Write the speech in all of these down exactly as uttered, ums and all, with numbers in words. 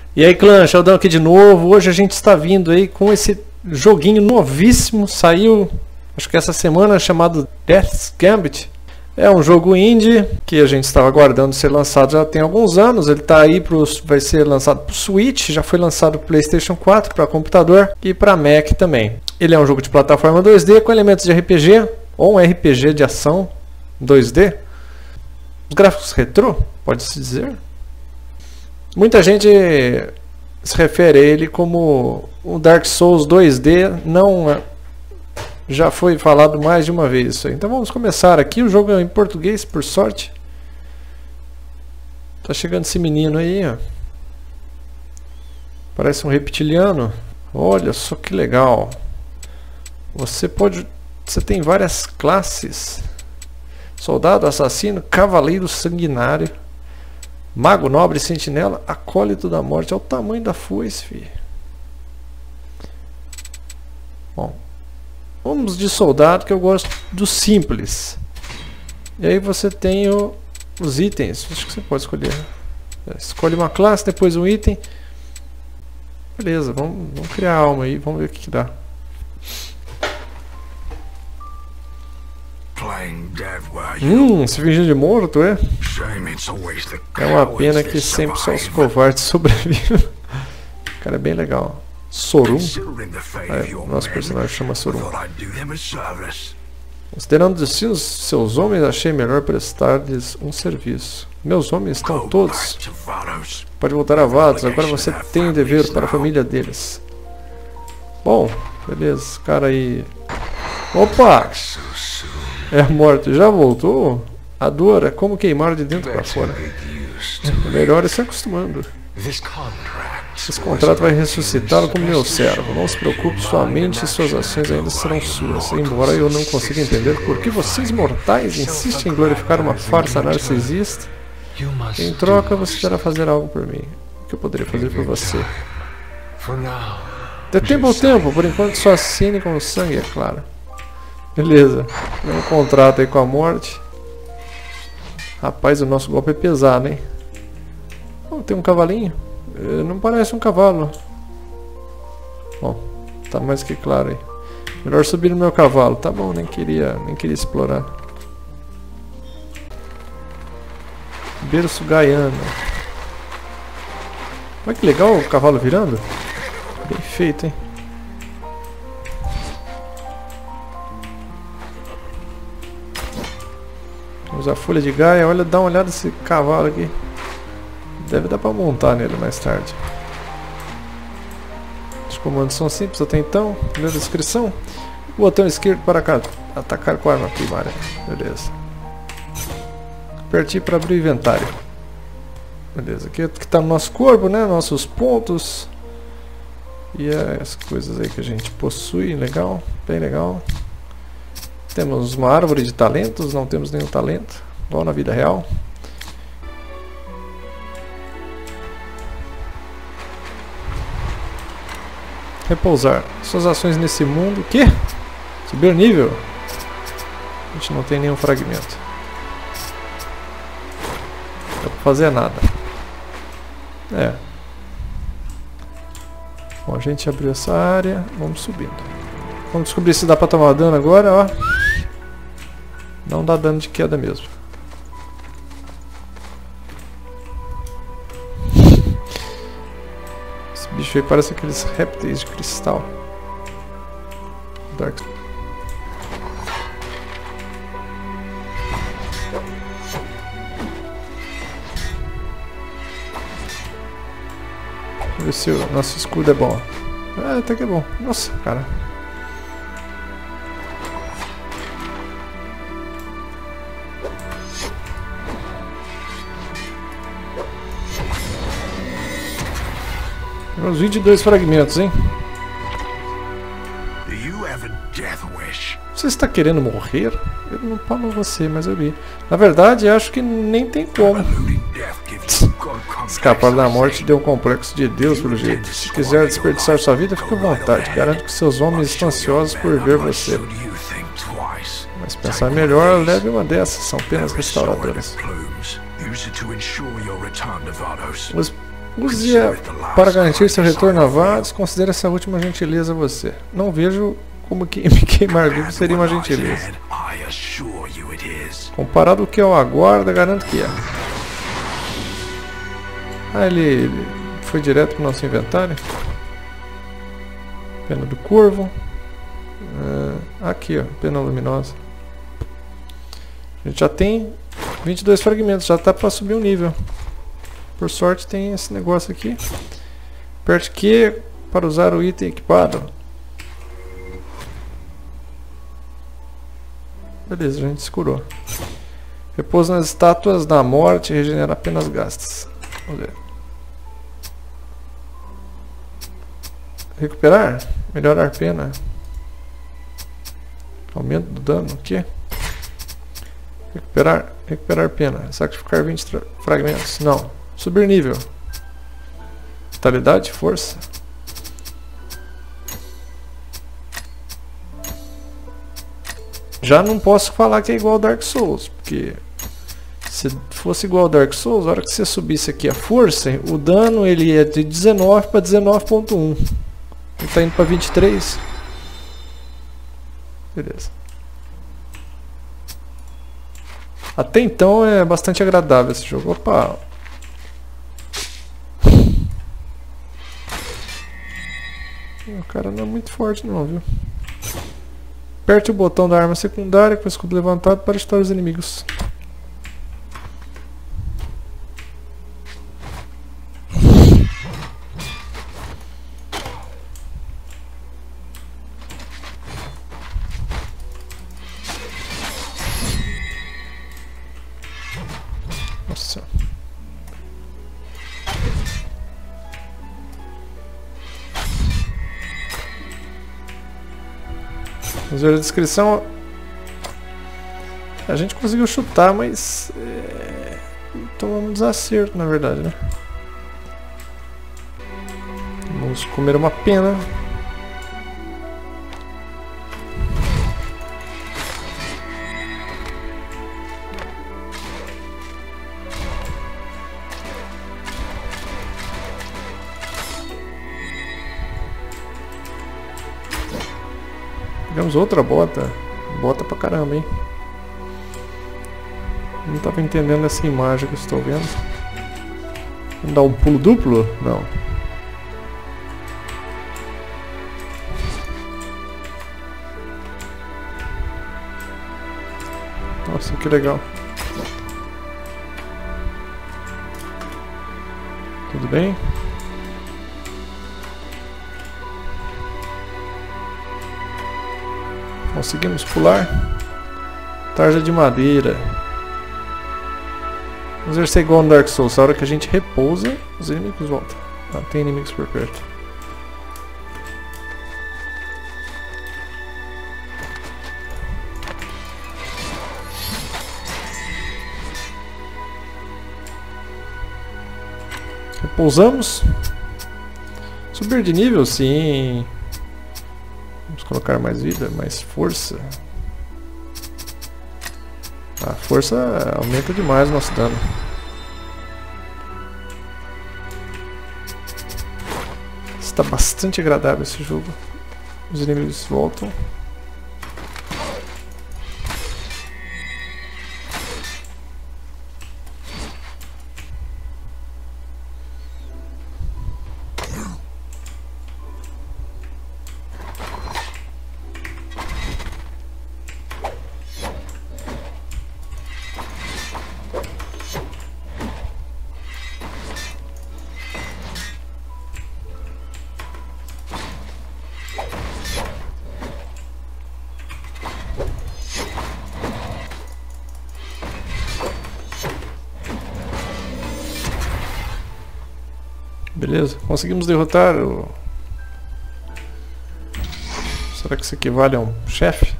E aí, clã, Sheldon aqui de novo. Hoje a gente está vindo aí com esse joguinho novíssimo. Saiu, acho que essa semana, chamado Death's Gambit. É um jogo indie que a gente estava aguardando ser lançado já tem alguns anos. Ele tá aí pro, vai ser lançado para o Switch, já foi lançado para PlayStation quatro, para computador e para Mac também. Ele é um jogo de plataforma dois D com elementos de R P G, ou um R P G de ação dois D. Os gráficos retrô, pode-se dizer. Muita gente se refere a ele como o Dark Souls dois D, não já foi falado mais de uma vez isso aí. Então vamos começar aqui, o jogo é em português, por sorte. Tá chegando esse menino aí, ó. Parece um reptiliano. Olha só que legal. Você pode, você tem várias classes. Soldado, assassino, cavaleiro sanguinário, mago, nobre, sentinela, acólito da morte. Olha o tamanho da foice, filho. Bom, vamos de soldado, que eu gosto do simples. E aí você tem o, os itens. Acho que você pode escolher. Escolhe uma classe, depois um item. Beleza, vamos, vamos criar a alma aí, vamos ver o que, que dá. Hum, se fingindo de morto, é? É uma pena que sempre só os covardes sobrevivem. O cara é bem legal. Sorum. É, nosso personagem chama Sorum. Considerando o destino dos seus homens, achei melhor prestar-lhes um serviço. Meus homens estão todos. Pode voltar a Vados, agora você tem o dever para a família deles. Bom, beleza, cara aí. Opa! É morto, já voltou? A dor é como queimar de dentro para fora. O melhor é se acostumando. Esse contrato vai ressuscitá-lo como meu servo. Não se preocupe, sua mente e suas ações ainda serão suas. Embora eu não consiga entender por que vocês mortais insistem em glorificar uma farsa narcisista, em troca você terá fazer algo por mim. O que eu poderia fazer por você? De tempo ao tempo, por enquanto só assine com sangue, é claro. Beleza, tem um contrato aí com a morte. Rapaz, o nosso golpe é pesado, hein? Oh, tem um cavalinho. Não parece um cavalo. Bom, tá mais que claro aí. Melhor subir no meu cavalo. Tá bom, nem queria, nem queria explorar. Berço Gaiano. Olha que legal o cavalo virando. Bem feito, hein? Vamos usar folha de Gaia. Olha, dá uma olhada nesse cavalo aqui. Deve dar pra montar nele mais tarde. Os comandos são simples até então. Primeira descrição. Botão esquerdo para atacar com a arma primária. Beleza. Apertei para abrir o inventário. Beleza. Aqui que está no nosso corpo, né? Nossos pontos. E as coisas aí que a gente possui. Legal. Bem legal. Temos uma árvore de talentos, não temos nenhum talento, igual na vida real. Repousar. Suas ações nesse mundo. O quê? Subir nível? A gente não tem nenhum fragmento. Não dá pra fazer nada. É. Bom, a gente abriu essa área. Vamos subindo. Vamos descobrir se dá pra tomar dano agora, ó. Não dá dano de queda mesmo. Esse bicho aí parece aqueles répteis de cristal. Dark. Vamos ver se o nosso escudo é bom. É, até que é bom. Nossa, cara. Uns vinte e dois fragmentos, hein? Você está querendo morrer? Eu não falo você, mas eu li. Na verdade, acho que nem tem como. Escapar da morte deu um complexo de Deus, pelo jeito. Se quiser desperdiçar sua vida, fique à vontade. Garanto que seus homens estão ansiosos por ver você. Mas pensar melhor, leve uma dessas. São apenas restauradoras. Os Use-a para garantir seu retorno a Vades. Considere essa última gentileza a você. Não vejo como que me queimar vivo seria uma gentileza. Comparado ao que eu aguardo, garanto que é. Ah, ele, ele foi direto para o nosso inventário. Pena do Corvo. Uh, aqui, ó, pena luminosa. A gente já tem vinte e dois fragmentos, já tá para subir um nível. Por sorte tem esse negócio aqui. Aperte Q para usar o item equipado. Beleza, a gente se curou. Repouso nas estátuas da morte, regenera apenas gastos. Vamos ver. Recuperar? Melhorar pena. Aumento do dano, o quê? Recuperar, recuperar pena. Sacrificar vinte fragmentos. Não. Subir nível. Vitalidade, força. Já não posso falar que é igual ao Dark Souls, porque se fosse igual ao Dark Souls, a hora que você subisse aqui a força, o dano ele é de dezenove para dezenove ponto um. Ele está indo para vinte e três. Beleza. Até então é bastante agradável esse jogo. Opa! O cara não é muito forte não, viu? Aperte o botão da arma secundária com o escudo levantado para estourar os inimigos. Nossa. Vamos ver a descrição. A gente conseguiu chutar, mas é, tomamos um desacerto, na verdade, né? Vamos comer uma pena. Pegamos outra bota. Bota pra caramba, hein? Não tava entendendo essa imagem que eu estou vendo. Vamos dar um pulo duplo? Não. Nossa, que legal. Tudo bem? Conseguimos pular. Tarja de madeira. Vamos ver se é igual no Dark Souls. A hora que a gente repousa, os inimigos voltam. Ah, tem inimigos por perto. Repousamos. Subir de nível, sim. Vamos colocar mais vida, mais força. A força aumenta demais o nosso dano. Está bastante agradável esse jogo. Os inimigos voltam. Beleza, conseguimos derrotar o... Será que isso equivale a um chefe?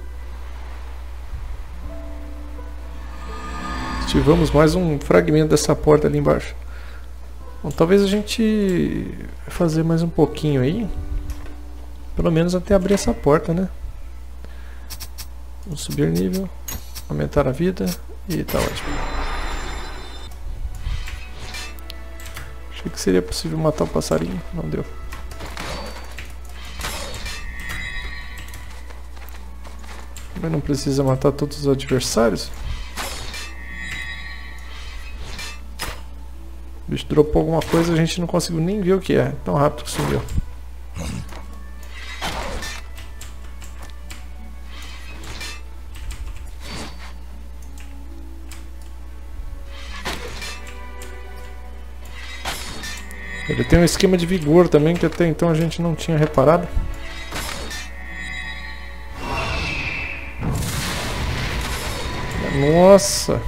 Ativamos mais um fragmento dessa porta ali embaixo. Bom, talvez a gente fazer mais um pouquinho aí. Pelo menos até abrir essa porta, né? Vamos subir nível, aumentar a vida e tá ótimo. Achei que seria possível matar o passarinho, não deu. Mas não precisa matar todos os adversários. O bicho dropou alguma coisa, a gente não conseguiu nem ver o que é. Tão rápido que sumiu. Ele tem um esquema de vigor também que até então a gente não tinha reparado. Nossa!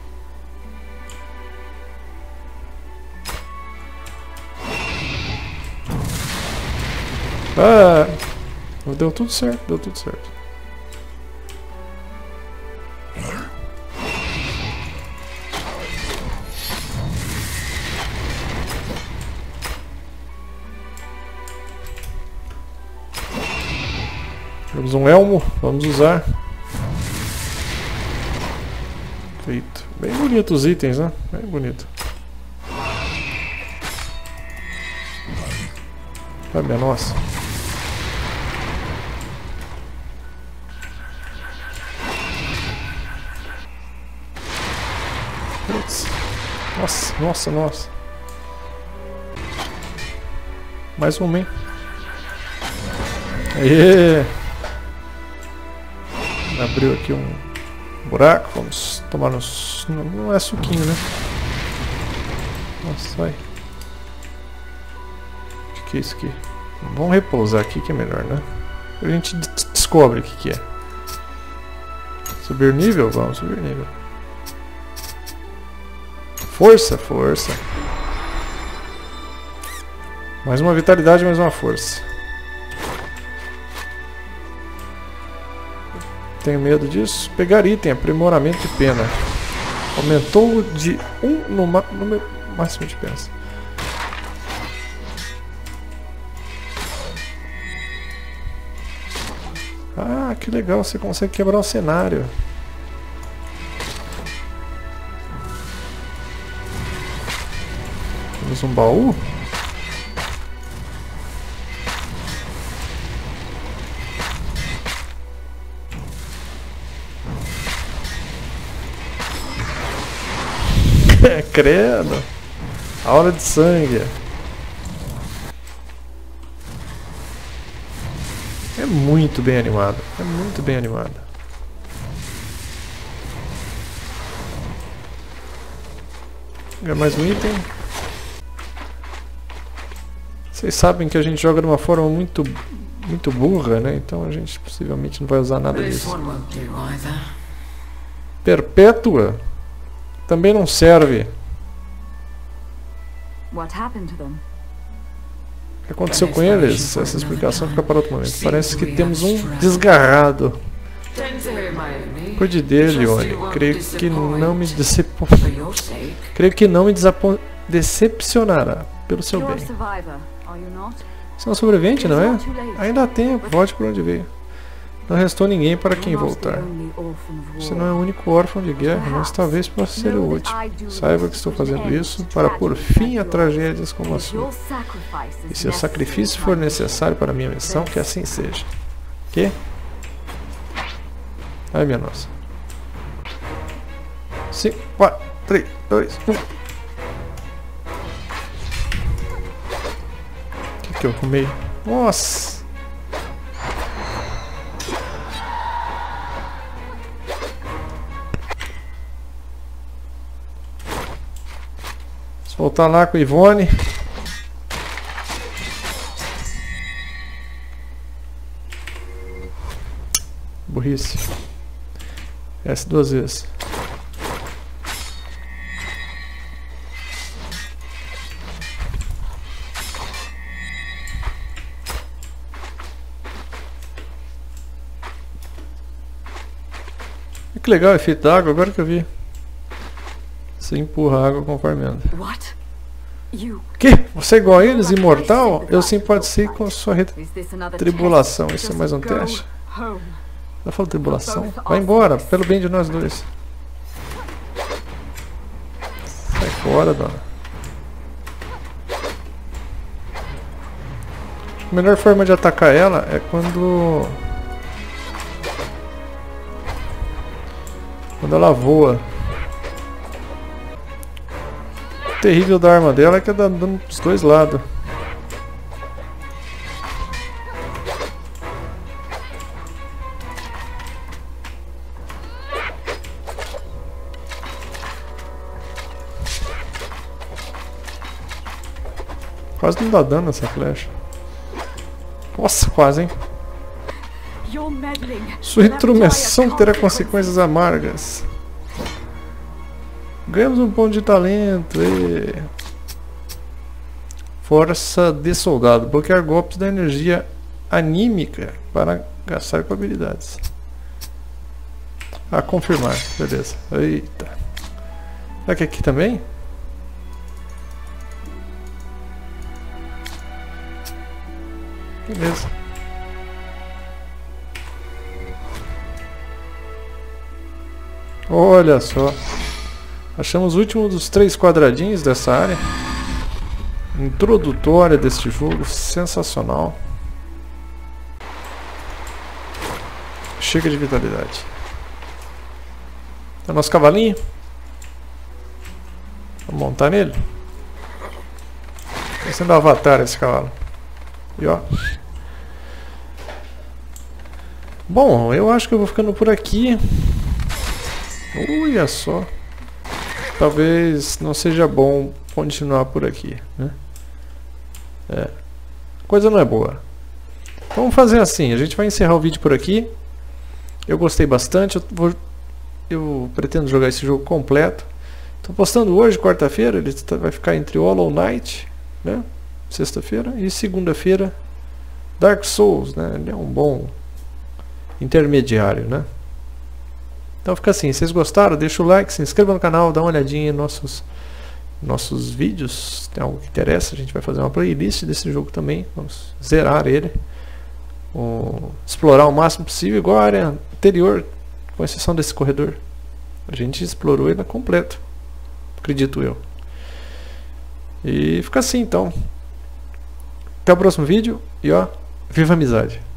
Ah! Deu tudo certo, deu tudo certo. Temos um elmo, vamos usar. Feito. Bem bonito os itens, né? Bem bonito. Ai, minha nossa. Putz. Nossa, nossa, nossa. Mais um, hein? Aê! Abriu aqui um buraco, vamos tomar nos... Não, não é suquinho, né? Nossa, vai. O que é isso aqui? Vamos repousar aqui que é melhor, né? A gente descobre o que que é. Subir nível? Vamos subir nível. Força, força. Mais uma vitalidade, mais uma força. Tenho medo disso. Pegar item, aprimoramento de pena. Aumentou de um no, no máximo de penas. Ah, que legal, você consegue quebrar o cenário. Temos um baú? Credo! A hora de sangue. É muito bem animado. É muito bem animado. Pegar mais um item. Vocês sabem que a gente joga de uma forma muito, muito burra, né? Então a gente possivelmente não vai usar nada disso. Perpétua? Também não serve. O que aconteceu com eles? Essa explicação fica para outro momento. Parece que temos um desgarrado. Cuide dele, Oni. Creio que não me decep... Creio que não me decepcionará. Pelo seu bem. Você é um sobrevivente, não é? Ainda há tempo. Volte por onde veio. Não restou ninguém para quem voltar. Você não é o único órfão de guerra, mas talvez possa ser o último. Saiba que estou fazendo isso para pôr fim a tragédias como a sua. E se o sacrifício for necessário para a minha missão, que assim seja. Que? Ai, minha nossa. cinco, quatro, três, dois, um. O que que eu arrumei? Nossa! Voltar lá com a Ivone. Burrice. S duas vezes. Que legal o efeito da água, agora que eu vi. Você empurra a água conforme anda. Que? Você é igual a eles, imortal? Eu simpatizei com sua tribulação. Isso é mais um teste? Já falou tribulação? Vai embora, pelo bem de nós dois. Sai fora, dona. A melhor forma de atacar ela é quando... Quando ela voa. O terrível da arma dela é que dá dano pros dois lados. Quase não dá dano essa flecha. Nossa, quase, hein? Sua intromissão terá consequências amargas. Ganhamos um ponto de talento. E... Força de soldado. Bloquear golpes da energia anímica para gastar com habilidades. Ah, confirmar. Beleza. Eita. Será que aqui também? Beleza. Olha só. Achamos o último dos três quadradinhos dessa área. Introdutória deste jogo. Sensacional. Chega de vitalidade. É o nosso cavalinho. Vamos montar nele. Tá sendo avatar esse cavalo. E ó. Bom, eu acho que eu vou ficando por aqui. Olha só. Talvez não seja bom continuar por aqui, né? É. Coisa não é boa. Vamos fazer assim, a gente vai encerrar o vídeo por aqui. Eu gostei bastante. Eu, vou, eu pretendo jogar esse jogo completo. Estou postando hoje, quarta-feira. Ele tá, vai ficar entre Hollow Knight, né? Sexta-feira, e segunda-feira Dark Souls, né? Ele é um bom intermediário, né? Então fica assim, se vocês gostaram, deixa o like, se inscreva no canal, dá uma olhadinha em nossos, nossos vídeos, tem algo que interessa, a gente vai fazer uma playlist desse jogo também, vamos zerar ele, o, explorar o máximo possível, igual a área anterior, com exceção desse corredor, a gente explorou ele completo, acredito eu. E fica assim então. Até o próximo vídeo e ó, viva a amizade!